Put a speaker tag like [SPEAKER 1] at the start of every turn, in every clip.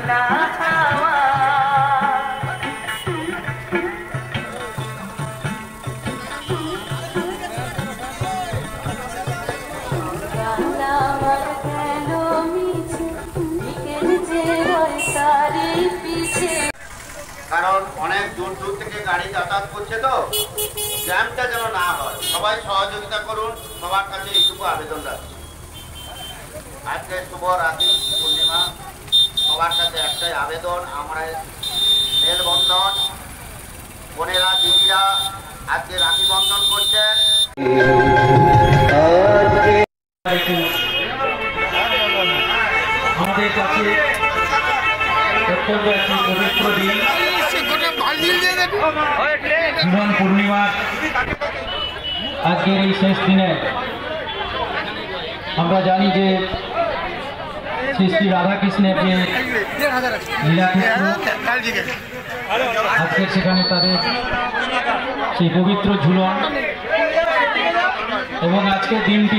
[SPEAKER 1] না খাওয়া।
[SPEAKER 2] কারণ অনেক দূর দূর থেকে গাড়ি যাতায়াত করছে, তো জ্যামটা যেন না হয়, সবাই সহযোগিতা করুন। সবার কাছে এইটুকু আবেদন রাখছি। আজকে শুভ রাখি পূর্ণিমা, সবার কাছে একটাই আবেদন, আমরা মেলবন্ধন, বোনেরা দিদিরা আজকে রাখি বন্ধন করছেন।
[SPEAKER 3] আমাদের কাছে অত্যন্ত একটি পবিত্র দিন, জীবন পূর্ণিমার আজকের এই শেষ দিনে আমরা জানি যে শ্রী শ্রী রাধাকৃষ্ণের যে লীলাক্ষেত্র, আজকের সেখানে তাদের সেই পবিত্র ঝুলন এবং আজকের দিনটি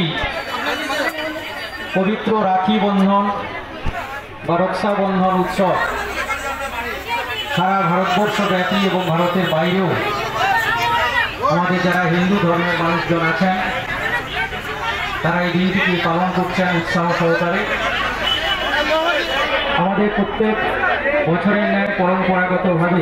[SPEAKER 3] পবিত্র রাখি বন্ধন বা রক্ষাবন্ধন উৎসব সারা ভারতবর্ষ ব্যাপী এবং ভারতের বাইরেও আমাদের যারা হিন্দু ধর্মের মানুষজন আছেন তারা এই দিনটিকে পালন করছেন উৎসাহ সহকারে। আমাদের প্রত্যেক বছরের ন্যায় পরম্পরাগতভাবে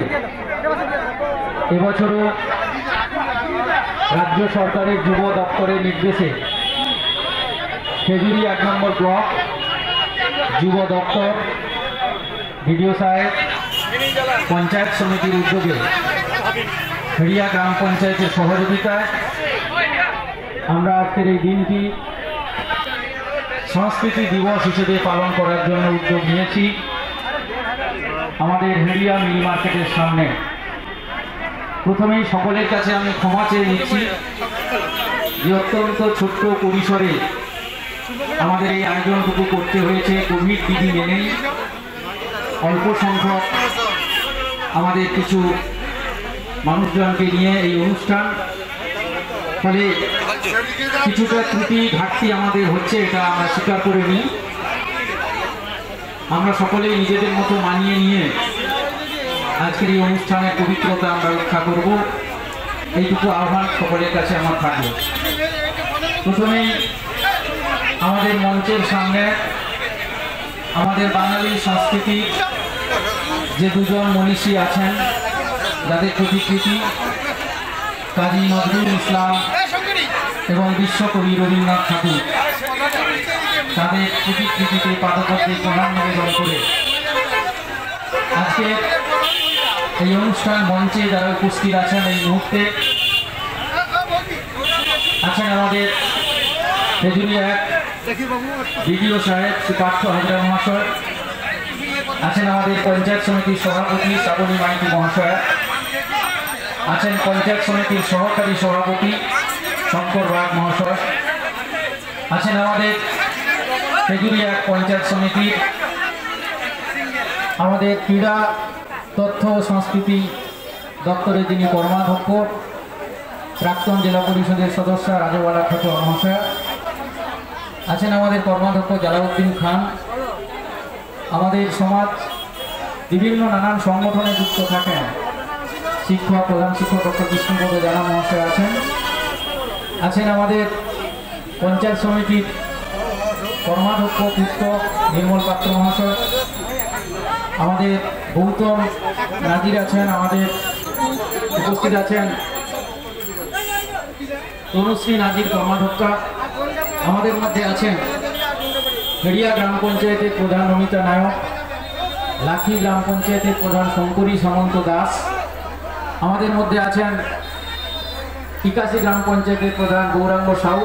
[SPEAKER 3] এবছরও রাজ্য সরকারের যুব দপ্তরের নির্দেশে খেজুরি 1 নম্বর ব্লক যুব দপ্তর, বিডিও সাহেব, পঞ্চায়েত সমিতির উদ্যোগে হেড়িয়া গ্রাম পঞ্চায়েতের সহযোগিতায় আমরা আজকের এই দিনটি সংস্কৃতি দিবস হিসেবে পালন করার জন্য উদ্যোগ নিয়েছি। আমাদের হেড়িয়া মিল মার্কেটের সামনে প্রথমেই সকলের কাছে আমি ক্ষমা চেয়ে নিচ্ছি যে অত্যন্ত ছোট্ট পরিসরে আমাদের এই আয়োজনটুকু করতে হয়েছে কোভিড বিধি মেনেই। অল্প সংখ্যক আমাদের কিছু মানুষজনকে নিয়ে এই অনুষ্ঠান, ফলে কিছুটা ত্রুটি ঘাটতি আমাদের হচ্ছে, এটা আমরা স্বীকার করে নিই। আমরা সকলেই নিজেদের মতো মানিয়ে নিয়ে আজকের এই অনুষ্ঠানের পবিত্রতা আমরা রক্ষা করব, এইটুকু আহ্বান সকলের কাছে আমার থাকবে। প্রথমেই আমাদের মঞ্চের সামনে আমাদের বাঙালি সংস্কৃতি যে দুজন মনীষী আছেন যাদের প্রতিকৃতি কাজী নজরুল ইসলাম এবং বিশ্বকবি রবীন্দ্রনাথ ঠাকুর, তাদের প্রতিকৃতিতে পাদপদ্মে প্রণাম নিবেদন করে আজকে এই অনুষ্ঠান মঞ্চে যারা উপস্থিত আছেন এই মুহূর্তে আছেন আমাদের খেজুরি 1 বিডিও সাহেব শ্রী পার্থ হাজরা মহাশয়, আছেন আমাদের পঞ্চায়েত সমিতির সভাপতি শ্রাবণী মাইতি মহাশয়, আছেন পঞ্চায়েত সমিতির সহকারী সভাপতি শঙ্কর বাগ মহাশয়, আছেন আমাদের খেজুরি 1 পঞ্চায়েত সমিতির আমাদের ক্রীড়া তথ্য ও সংস্কৃতি দপ্তরের যিনি কর্মাধ্যক্ষ প্রাক্তন জেলা পরিষদের সদস্য রাজওয়ালা খাতুন মহাশয়, আছেন আমাদের কর্মাধ্যক্ষ জালাউদ্দিন খান। আমাদের সমাজ বিভিন্ন নানান সংগঠনে যুক্ত থাকেন শিক্ষক, প্রধান শিক্ষক ডক্টর কৃষ্ণপদ জানা মহাশয় আছেন, আছেন আমাদের পঞ্চায়েত সমিতির কর্মাধ্যক্ষ পুত্র নির্মল পাত্র মহাশয়, আমাদের গৌতম নাজির আছেন, আমাদের উপস্থিত আছেন তনুশ্রী নাজির কর্মাধ্যক্ষা, আমাদের মধ্যে আছেন হেড়িয়া গ্রাম পঞ্চায়েতের প্রধান অমিতা নায়ক, লাখি গ্রাম পঞ্চায়েতের প্রধান শঙ্করী সামন্ত দাস, আমাদের মধ্যে আছেন ইকাশি গ্রাম পঞ্চায়েতের প্রধান গৌরাঙ্গ সাউ,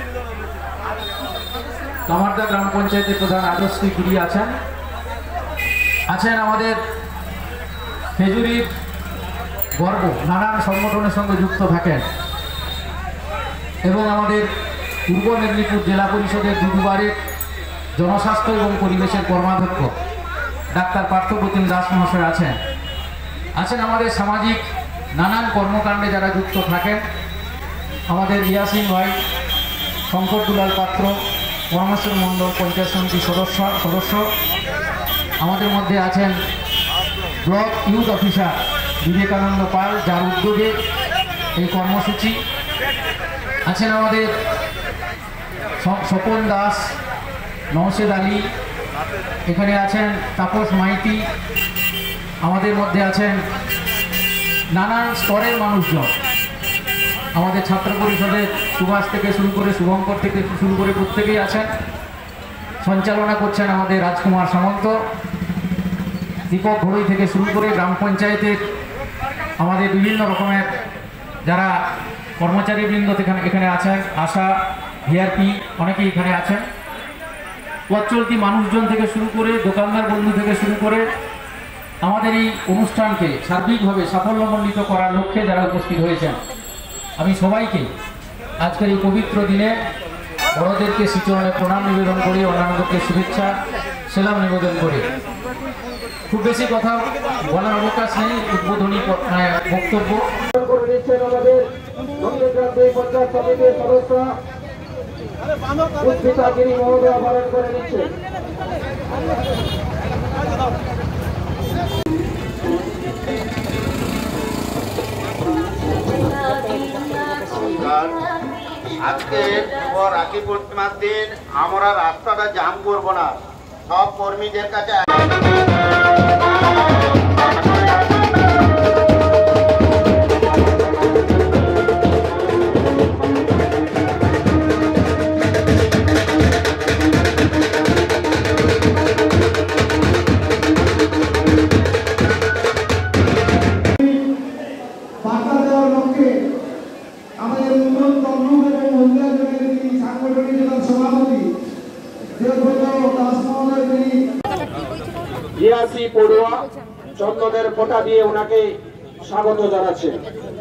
[SPEAKER 3] কামারদা গ্রাম পঞ্চায়েতের প্রধান আদর্শী গিরি আছেন, আছেন আমাদের খেজুরির গর্ব নানান সংগঠনের সঙ্গে যুক্ত থাকেন এবং আমাদের পূর্ব মেদিনীপুর জেলা পরিষদের দুবারের জনস্বাস্থ্য এবং পরিবেশের কর্মাধ্যক্ষ ডাক্তার পার্থপ্রতিম দাস মহাশয় আছেন, আছেন আমাদের সামাজিক নানান কর্মকাণ্ডে যারা যুক্ত থাকেন আমাদের ইয়াসিন ভাই, শঙ্কর দুলাল পাত্র, পরমেশ্বর মণ্ডল পঞ্চায়েত সমিতির সদস্য, আমাদের মধ্যে আছেন block youth officer Vivekananda Pal, যার উদ্যোগে এই কর্মসূচি। আছেন আমাদের স্বপন দাস, নওশেদ আলী, এখানে আছেন তাপস মাইতি, আমাদের মধ্যে আছেন নানান স্তরের মানুষজন। আমাদের ছাত্র পরিষদের সুভাষ থেকে শুরু করে শুভঙ্কর থেকে শুরু করে প্রত্যেকেই আছেন। সঞ্চালনা করছেন আমাদের রাজকুমার সামন্ত, দীপক ঘড়ই থেকে শুরু করে গ্রাম পঞ্চায়েতের আমাদের বিভিন্ন রকমের যারা কর্মচারীবৃন্দ এখানে আছেন, আশা, ভিআরপি অনেকেই এখানে আছেন। পথ চলতি মানুষজন থেকে শুরু করে দোকানদার বন্ধু থেকে শুরু করে আমাদের এই অনুষ্ঠানকে সার্বিকভাবে সাফল্যমণ্ডিত করার লক্ষ্যে যারা উপস্থিত হয়েছেন, আমি সবাইকে আজকের এই পবিত্র দিনে বড়দেরকে শ্রীচরণে প্রণাম নিবেদন করি, অন্যান্যদেরকে শুভেচ্ছা সেলাম নিবেদন করি। খুব বেশি কথা বলার অবকাশ নেই, উদ্বোধনী বক্তব্য করে দিচ্ছেন আমাদের নন্দীগ্রাম পঞ্চায়েত সমিতির সদস্য পুষ্পিতা গিরি মহোদয় পালন করে দিচ্ছেন।
[SPEAKER 2] আজকে রাখি পূর্ণিমার দিন আমরা রাস্তাটা জাম করব না, সব কর্মীদের কাছে
[SPEAKER 1] পড়ুয়া চন্দ্রদের ফোঁটা দিয়ে ওনাকে স্বাগত জানাচ্ছেন।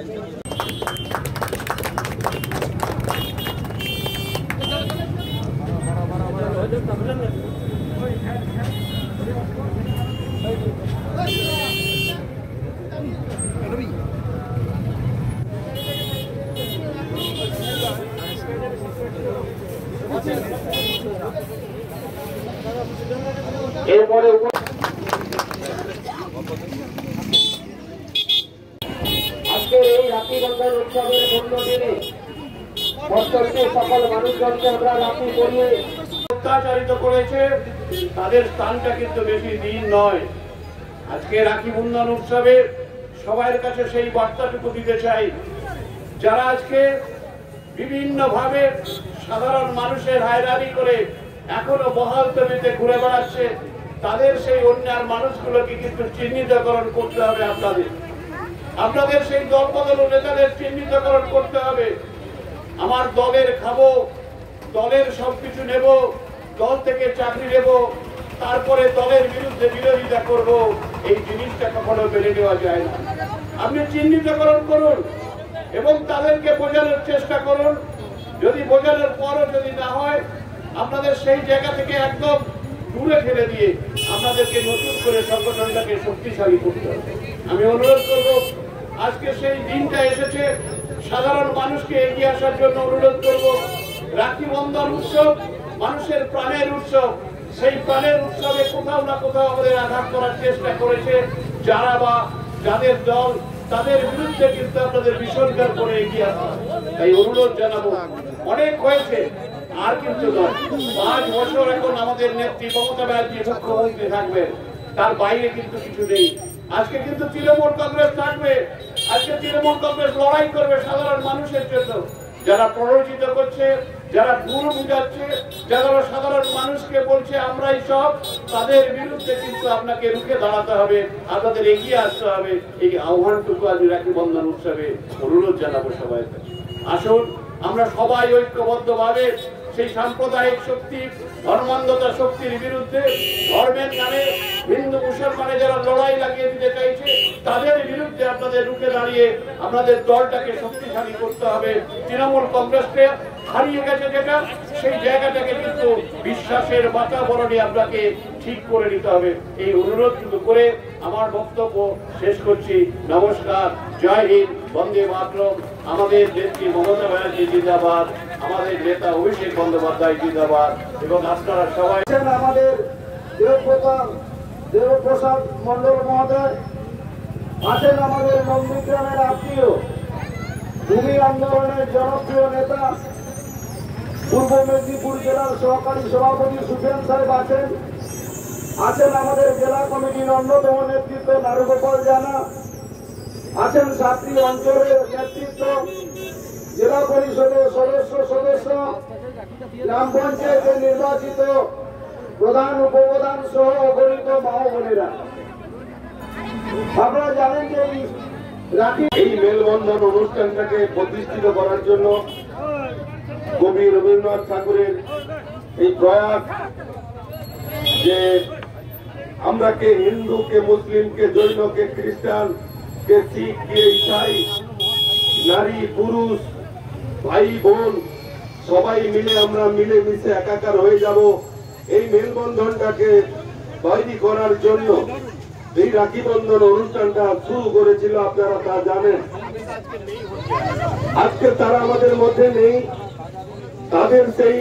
[SPEAKER 1] এরপরে আজকের এই রাখি বন্ধন উৎসবের পূর্ণ দিনে প্রত্যেকটি সকল মানুষজনকে আমরা রাখি পরিয়ে অত্যাচারিত করেছে, তাদের স্থানটা কিন্তু বেশি দিন নয়। আজকে রাখি বন্ধন উৎসবে সবার কাছে সেই বার্তাটুকু দিতে চাই, যারা আজকে বিভিন্ন ভাবে সাধারণ মানুষের হায়রানি করে এখনো বহাল তবিতে ঘুরে বেড়াচ্ছে, তাদের সেই অন্যান্য মানুষগুলোকে কিন্তু চিহ্নিতকরণ করতে হবে। আপনাদের সেই দলবদল নেতাদের চিহ্নিতকরণ করতে হবে। আমার দলের খাবো, দলের সবকিছু নেব, দল থেকে চাকরি নেব, তারপরে দলের বিরুদ্ধে বিরোধিতা করব, এই জিনিসটা কখনো মেনে নেওয়া যায় না। আপনি চিহ্নিতকরণ করুন এবং তাদেরকে বোঝানোর চেষ্টা করুন। যদি বোঝানোর পরও যদি না হয়, আপনাদের সেই জায়গা থেকে একদম দূরে ফেলে দিয়ে আপনাদেরকে নতুন করে সংগঠনটাকে শক্তিশালী করতে হবে। আমি অনুরোধ করব, আজকে সেই দিনটা এসেছে, সাধারণ মানুষকে এগিয়ে আসার জন্য অনুরোধ করব। রাখি বন্ধন উৎসব মানুষের প্রাণের উৎসব, সেই প্রাণের উৎসবে কোথাও না কোথাও আমাদের আঘাত করার চেষ্টা করেছে যারা বা যাদের দল, তাদের বিরুদ্ধে কিন্তু আপনাদের বিসর্জন করে এগিয়ে আসা। তাই অনুরোধ জানাবো, অনেক হয়েছে আর কিন্তু নয়। 5 বছর এখন আমাদের নেত্রী মমতা ব্যানার্জি মুখ্যমন্ত্রী থাকবেন, তার বাইরে কিন্তু কিছু নেই। আজকে কিন্তু তৃণমূল কংগ্রেস থাকবে, আজকে তৃণমূল কংগ্রেস লড়াই করবে সাধারণ মানুষের জন্য। যারা প্ররোচিত করছে, যারা ভুল বুঝাচ্ছে, যারা সাধারণ মানুষকে বলছে আমরাই সব, তাদের বিরুদ্ধে কিন্তু আপনাকে রুখে দাঁড়াতে হবে, আপনাদের এগিয়ে আসতে হবে। এই আহ্বানটুকু আজ রাখি বন্ধন উৎসবে অনুরোধ জানাবো সবাই। আসুন আমরা সবাই ঐক্যবদ্ধভাবে সেই সাম্প্রদায়িক শক্তি, ধর্মান্ধতা শক্তির বিরুদ্ধে, ধর্মের নামে হিন্দু মুসলমানে যারা লড়াই লাগিয়ে দিতে চাইছে, তাদের বিরুদ্ধে আপনাদের রুখে দাঁড়িয়ে আপনাদের দলটাকে শক্তিশালী করতে হবে। তৃণমূল কংগ্রেসকে হারিয়ে গেছে যেটা, সেই জায়গাটাকে কিন্তু বিশ্বাসের বাতাবরণে আপনাকে ঠিক করে নিতে হবে। এই অনুরোধ করে আমার বক্তব্য শেষ করছি। নমস্কার, জয় হিন্দ, বন্দে মাতরম। আমাদের নেত্রী মমতা ব্যানার্জি জিন্দাবাদ, আমাদের নেতা অভিষেক বন্দ্যোপাধ্যায় জিন্দাবাদ। এবং আপনারা সবাই আমাদের দেবপ্রসাদ মন্ডল মহোদয়, আছেন আমাদের নন্দীগ্রামের আত্মীয় ভূমি আন্দোলনের জনপ্রিয় নেতা পূর্ব মেদিনীপুর জেলার সহকারী সভাপতি সুফিয়ান সাহেব আছেন আমাদের জেলা কমিটির অন্যতম নেতৃত্ব নারুগোপাল জানা, আছেন সাতটি অঞ্চলের নেতৃত্ব, জেলা পরিষদের সদস্য, গ্রাম পঞ্চায়েতের নির্বাচিত প্রধান উপপ্রধান সহ অগণিত মা ও বোনেরা। আপনারা জানেন যে এই মেলবন্ধন অনুষ্ঠানটাকে প্রতিষ্ঠিত করার জন্য কবি রবীন্দ্রনাথ ঠাকুরের এই প্রয়াস যে আমরা কে হিন্দু কে মুসলিম কে জৈন কে খ্রিস্টান কে শিখ কে ইসাই, নারী পুরুষ ভাই বোন সবাই মিলে আমরা মিলেমিশে একাকার হয়ে যাব, এই মেলবন্ধনটাকে তৈরি করার জন্য এই রাখি বন্ধন অনুষ্ঠানটা শুরু করেছিল। আপনারা তা জানেন। আজকে তারা আমাদের মধ্যে নেই, তাদের সেই